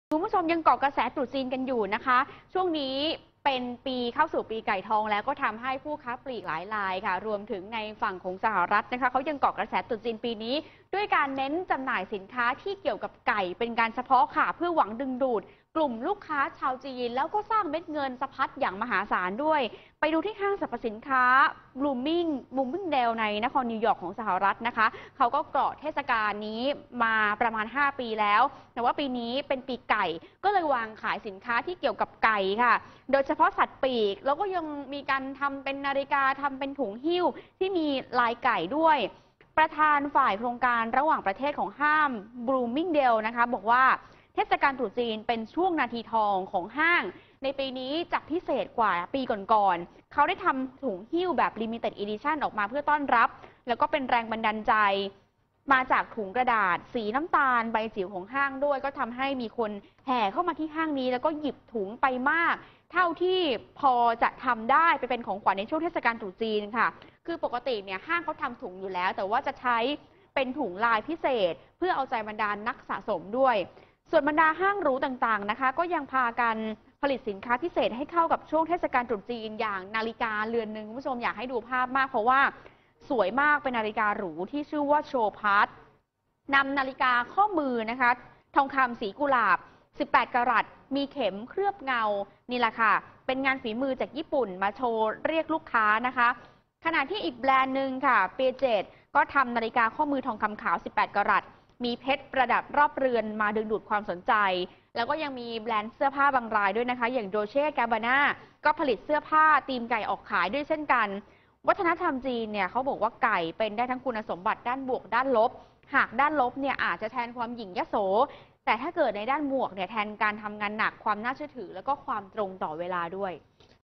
คุณผู้ชมยังเกาะกระแสตรุษจีนกันอยู่นะคะช่วงนี้เป็นปีเข้าสู่ปีไก่ทองแล้วก็ทำให้ผู้ค้าปลีกหลายรายค่ะรวมถึงในฝั่งของสหรัฐนะคะเขายังเกาะกระแสตรุษจีนปีนี้ด้วยการเน้นจำหน่ายสินค้าที่เกี่ยวกับไก่เป็นการเฉพาะค่ะเพื่อหวังดึงดูดกลุ่มลูกค้าชาวจีนแล้วก็สร้างเม็ดเงินสะพัดอย่างมหาศาลด้วยไปดูที่ห้างสรรพสินค้าBloomingdale ในนครนิวยอร์กของสหรัฐนะคะเขาก็เกาะเทศกาลนี้มาประมาณ5ปีแล้วแต่ว่าปีนี้เป็นปีไก่ก็เลยวางขายสินค้าที่เกี่ยวกับไก่ค่ะโดยเฉพาะสัตว์ปีกแล้วก็ยังมีการทำเป็นนาฬิกาทำเป็นถุงหิ้วที่มีลายไก่ด้วยประธานฝ่ายโครงการระหว่างประเทศของห้าง Bloomingdale นะคะบอกว่าเทศกาลตรุษจีนเป็นช่วงนาทีทองของห้างในปีนี้จัดพิเศษกว่าปีก่อนๆเขาได้ทำถุงหิ้วแบบ Limited Edition ออกมาเพื่อต้อนรับแล้วก็เป็นแรงบันดาลใจมาจากถุงกระดาษสีน้ำตาลใบจิ๋วของห้างด้วยก็ทำให้มีคนแห่เข้ามาที่ห้างนี้แล้วก็หยิบถุงไปมากเท่าที่พอจะทำได้ไปเป็นของขวัญในช่วงเทศกาลตรุษจีนค่ะคือปกติเนี่ยห้างเขาทำถุงอยู่แล้วแต่ว่าจะใช้เป็นถุงลายพิเศษเพื่อเอาใจบรรดานักสะสมด้วยส่วนบรรดาห้างหรูต่างๆนะคะก็ยังพากันผลิตสินค้าพิเศษให้เข้ากับช่วงเทศกาลตรุษจีนอย่างนาฬิกาเรือนหนึ่งคุณผู้ชมอยากให้ดูภาพมากเพราะว่าสวยมากเป็นนาฬิกาหรูที่ชื่อว่าโชพาร์ตนำนาฬิกาข้อมือนะคะทองคำสีกุหลาบ18กะรัตมีเข็มเคลือบเงานี่แหละค่ะเป็นงานฝีมือจากญี่ปุ่นมาโชว์เรียกลูกค้านะคะขณะที่อีกแบรนด์หนึ่งค่ะเปเจตก็ทำนาฬิกาข้อมือทองคำขาว18กะรัตมีเพชรประดับรอบเรือนมาดึงดูดความสนใจแล้วก็ยังมีแบรนด์เสื้อผ้าบางรายด้วยนะคะอย่างโดเช่แกบาน่าก็ผลิตเสื้อผ้าธีมไก่ออกขายด้วยเช่นกันวัฒนธรรมจีนเนี่ยเขาบอกว่าไก่เป็นได้ทั้งคุณสมบัติด้านบวกด้านลบหากด้านลบเนี่ยอาจจะแทนความหยิ่งยโสแต่ถ้าเกิดในด้านบวกเนี่ยแทนการทำงานหนักความน่าเชื่อถือแล้วก็ความตรงต่อเวลาด้วย